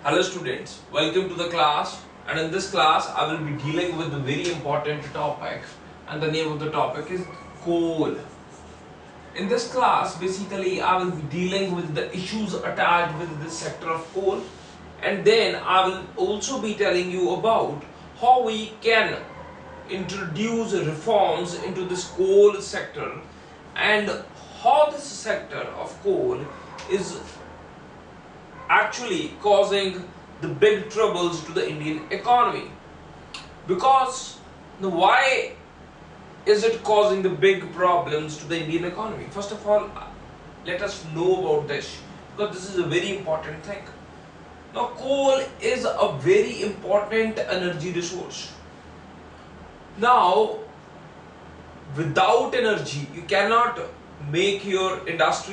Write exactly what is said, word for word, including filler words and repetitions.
Hello students, welcome to the class, and in this class I will be dealing with a very important topic, and the name of the topic is coal. In this class basically I will be dealing with the issues attached with this sector of coal, and then I will also be telling you about how we can introduce reforms into this coal sector and how this sector of coal is actually causing the big troubles to the Indian economy. Because now why is it causing the big problems to the Indian economy? First of all, let us know about this, because this is a very important thing. Now coal is a very important energy resource. Now without energy you cannot make your industry